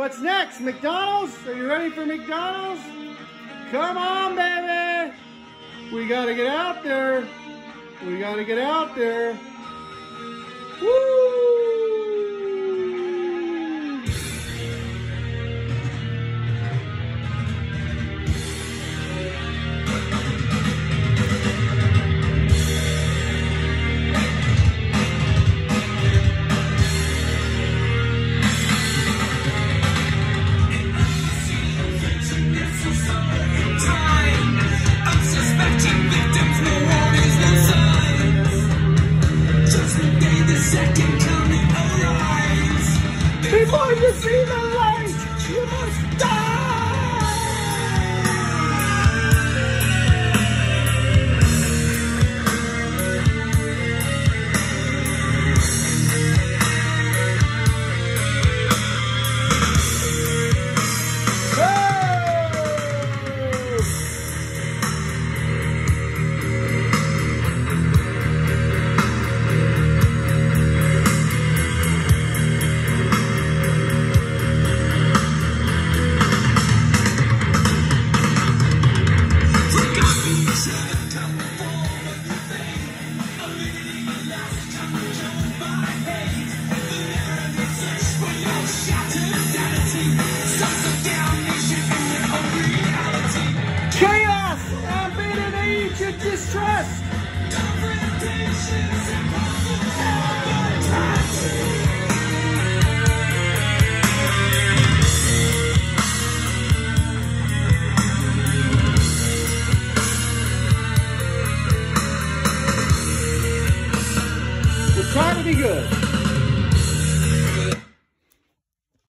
what's next? McDonald's? Are you ready for McDonald's? Come on, baby. We got to get out there. We got to get out there. Woo! Before you see the light, you must die! Chaos and beating age and distress. We're trying to be good.